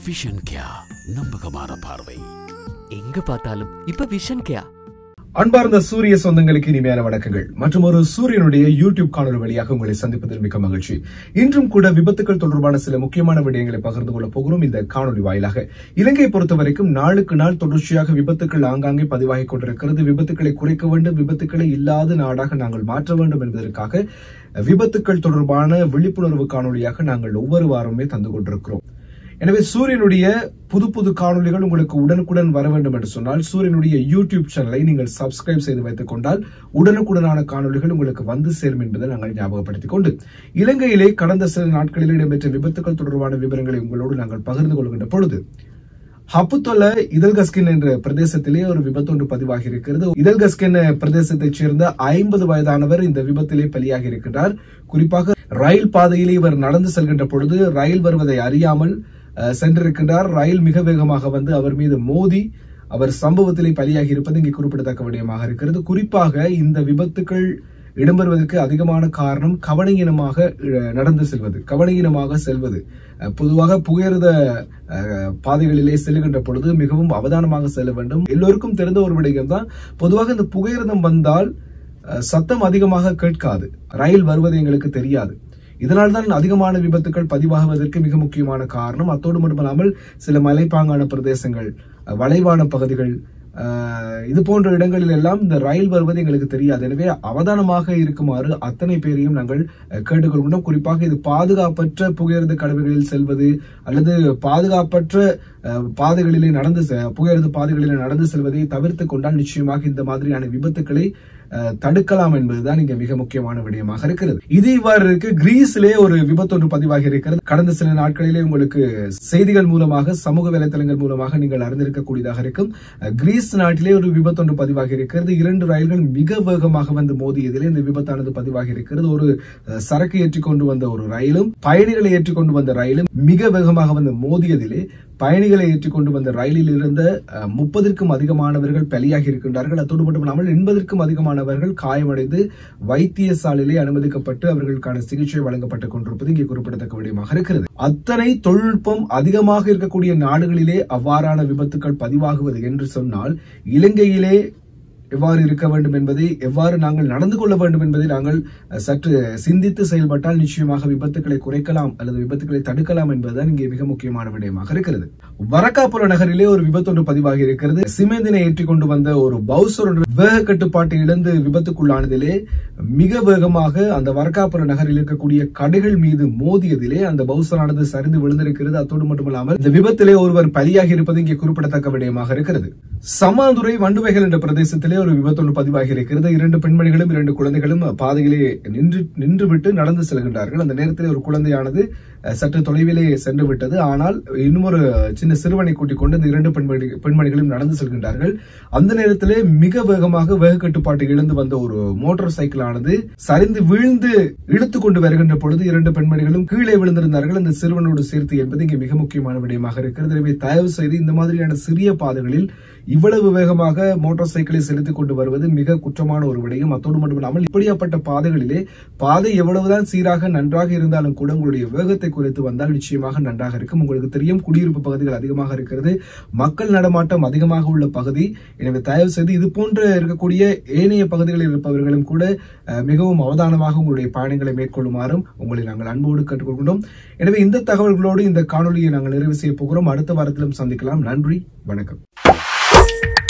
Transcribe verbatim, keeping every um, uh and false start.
Vision கியா நம்பகமான பார்வை. எங்க பார்த்தாலும் இப்ப விஷன் கியா. அன்பார்ந்த சூரிய சொந்தங்களுக்கு இனிமையான வணக்கங்கள் மற்றும் ஒரு சூரியனுடைய யூடியூப் காணொலி வழியாக உங்களை சந்திப்பதில் மிக்க மகிழ்ச்சி. இன்றும் கூட விபத்துக்கள் தொடர்பான சில முக்கியமான விடயங்களை பகிர்ந்து கொள்ள போகிறோம் இந்த காணொலி வாயிலாக. இலங்கையை பொறுத்தவரைக்கும் நாளுக்கு நாள் தொடர்ச்சியாக விபத்துக்கள் ஆங்காங்கே பதிவாகிக் கொண்டிருக்கிறது. விபத்துக்களை குறைக்க வேண்டும், விபத்துக்களை இல்லாத நாடாக நாங்கள் மாற்ற வேண்டும் என்பதற்காக விபத்துக்கள் தொடர்பான விழிப்புணர்வு காணொலியாக நாங்கள் ஒவ்வொரு வாரமே தந்து கொண்டிருக்கிறோம். எனவே சூரியனுடைய புது புது காணொலிகள் உங்களுக்கு உடனுக்குடன் வர வேண்டும் என்று சொன்னால் சூரியனுடைய யூடியூப் சேனலை நீங்கள் சப்ஸ்கிரைப் செய்து வைத்துக் கொண்டால் உடனுக்குடனான காணொலிகள் உங்களுக்கு வந்து சேரும் என்பதை நாங்கள் ஞாபகப்படுத்திக் கொண்டு இலங்கையிலே கடந்த சில நாட்களில் இடம்பெற்ற விபத்துக்கள் தொடர்பான விவரங்களை உங்களோடு நாங்கள் பகிர்ந்து கொள்கின்ற பொழுது ஹப்புத்தொல இதழ்கஸ்கின் என்ற பிரதேசத்திலே ஒரு விபத்து ஒன்று பதிவாகி இருக்கிறது. இதழ்கஸ்கின் பிரதேசத்தைச் சேர்ந்த ஐம்பது வயதானவர் இந்த விபத்திலே பலியாகி இருக்கின்றார். குறிப்பாக ரயில் பாதையிலே இவர் நடந்து செல்கின்ற பொழுது ரயில் வருவதை அறியாமல் சென்றிருக்கின்றார். ரயில் மிக வேகமாக வந்து அவர் மீது மோதி அவர் சம்பவத்திலே பலியாகி இருப்பது இங்கே குறிப்பிடத்தக்க விடயமாக இருக்கிறது. குறிப்பாக இந்த விபத்துக்கள் இடம்பெறுவதற்கு அதிகமான காரணம் கவனஈனமாக நடந்து செல்வது, கவனஈனமாக செல்வது. பொதுவாக புகையிரத பாதைகளிலே செல்லுகின்ற பொழுது மிகவும் அவதானமாக செல்ல வேண்டும். எல்லோருக்கும் தெரிந்த ஒரு விடயம் தான், பொதுவாக இந்த புகையிரதம் வந்தால் சத்தம் அதிகமாக கேட்காது, ரயில் வருவது எங்களுக்கு தெரியாது. இதனால்தான் அதிகமான விபத்துக்கள் பதிவாகுவதற்கு மிக முக்கியமான காரணம். அத்தோடு மட்டுமல்லாமல் சில மலைப்பாங்கான பிரதேசங்கள், வளைவான பகுதிகள், இது போன்ற இடங்களில் எல்லாம் இந்த ரயில் வருவது எங்களுக்கு தெரியாது. எனவே அவதானமாக இருக்குமாறு அத்தனை பேரையும் நாங்கள் கேட்டுக்கொள்கின்றோம். குறிப்பாக இது பாதுகாப்பற்ற புகையிரத கடவுகளில் செல்வது அல்லது பாதுகாப்பற்ற பாதைகளிலே நடந்து புகையிரத பாதைகளிலே நடந்து செல்வதை தவிர்த்து கொண்டால் நிச்சயமாக இந்த மாதிரியான விபத்துக்களை தடுக்கலாம் என்பதுதான் இங்க மிக முக்கியமான விடயமாக இருக்கிறது. இது இவ்வாறு இருக்கு. கிரீஸிலே ஒரு விபத்து ஒன்று பதிவாகி இருக்கிறது. கடந்த சில நாட்களிலே உங்களுக்கு செய்திகள் மூலமாக சமூக வலைதளங்கள் மூலமாக நீங்கள் அறிந்திருக்கக்கூடியதாக இருக்கும். கிரீஸ் நாட்டிலே ஒரு விபத்து ஒன்று பதிவாகி இருக்கிறது. இரண்டு ரயில்கள் மிக வேகமாக வந்து மோதியதிலே இந்த விபத்தானது பதிவாகி இருக்கிறது. ஒரு சரக்கு ஏற்றி கொண்டு வந்த ஒரு ரயிலும் பயணிகளை ஏற்றி கொண்டு வந்த ரயிலும் மிக வேகமாக வந்து மோதியதிலே பயணிகளை ஏற்றிக் கொண்டு வந்த ரயிலில் இருந்த முப்பதற்கும் அதிகமானவர்கள் பலியாகி இருக்கின்றார்கள். அத்தோடு மட்டுமல்லாமல் எண்பதற்கும் அதிகமானவர்கள் காயமடைந்து வைத்தியசாலையிலே அனுமதிக்கப்பட்டு அவர்களுக்கான சிகிச்சை வழங்கப்பட்டுக் கொண்டிருப்பது இங்கே குறிப்பிடத்தக்க விடயமாக இருக்கிறது. அத்தனை தொழில்நுட்பம் அதிகமாக இருக்கக்கூடிய நாடுகளிலே அவ்வாறான விபத்துக்கள் பதிவாகுவது என்று சொன்னால் இலங்கையிலே எவ்வாறு இருக்க வேண்டும் என்பதை, எவ்வாறு நாங்கள் நடந்து கொள்ள வேண்டும் என்பதை நாங்கள் சற்று சிந்தித்து செயல்பட்டால் நிச்சயமாக விபத்துக்களை குறைக்கலாம் அல்லது விபத்துக்களை தடுக்கலாம் என்பதுதான் இங்கே மிக முக்கியமான விடயமாக இருக்கிறது. வரக்காப்புல நகரிலே ஒரு விபத்து ஒன்று பதிவாகி இருக்கிறது. சிமெந்தினை ஏற்றிக் கொண்டு வந்த ஒரு பவுசர் ஒன்று வேக கட்டுப்பாட்டை இழந்து விபத்துக்குள்ளானதிலே மிக வேகமாக அந்த வரக்காப்புல நகரில் இருக்கக்கூடிய கடைகள் மீது மோதியதிலே அந்த பவுசரானது சரிந்து விழுந்திருக்கிறது. அத்தோடு மட்டுமல்லாமல் இந்த விபத்திலே ஒருவர் பலியாகி இருப்பது இங்கே குறிப்பிடத்தக்க விடயமாக இருக்கிறது. சமாதுரை வண்டுவைகள் என்ற பிரதேசத்திலே ஒரு விபத்து ஒன்று பதிவாகி இருக்கிறது. இரண்டு பெண்மணிகளும் இரண்டு குழந்தைகளும் பாதையிலே நின்று நின்று விட்டு நடந்து செல்கின்றார்கள். அந்த நேரத்தில் ஒரு குழந்தையானது சற்று தொலைவிலே சென்று விட்டது. ஆனால் இன்னொரு சின்ன சிறுவனை கூட்டிக் கொண்டு இந்த இரண்டு பெண்மணி பெண்மணிகளும் நடந்து செல்கின்றார்கள். அந்த நேரத்திலே மிக வேகமாக வேக கட்டுப்பாட்டை இழந்து வந்த ஒரு மோட்டார் சைக்கிள் ஆனது சரிந்து வீழ்ந்து இழுத்துக் கொண்டு வருகின்ற பொழுது இரண்டு பெண்மணிகளும் கீழே விழுந்திருந்தார்கள் அந்த சிறுவனோடு சேர்த்து என்பது இங்கே மிக முக்கியமான விடயமாக இருக்கிறது. எனவே தயவு செய்து இந்த மாதிரியான சிறிய பாதைகளில் இவ்வளவு வேகமாக மோட்டார் சைக்கிளை செலுத்திக் கொண்டு வருவது மிக குற்றமான ஒரு விடயம். அத்தோடு மட்டுமில்லாமல் இப்படியாப்பட்ட பாதைகளிலே பாதை எவ்வளவுதான் சீராக நன்றாக இருந்தாலும் கூட உங்களுடைய வேகத்தை குறைத்து வந்தால் நிச்சயமாக நன்றாக இருக்கும். உங்களுக்கு தெரியும், குடியிருப்பு பகுதிகள் அதிகமாக இருக்கிறது, மக்கள் நடமாட்டம் அதிகமாக உள்ள பகுதி. எனவே தயவு செய்து இது போன்ற இருக்கக்கூடிய ஏனைய பகுதிகளில் இருப்பவர்களும் கூட மிகவும் அவதானமாக உங்களுடைய பயணங்களை மேற்கொள்ளுமாறும் உங்களை நாங்கள் அன்போடு கேட்டுக்கொள்கின்றோம். எனவே இந்த தகவல்களோடு இந்த காணொலியை நாங்கள் நிறைவு செய்ய போகிறோம். அடுத்த வாரத்திலும் சந்திக்கலாம். நன்றி, வணக்கம்.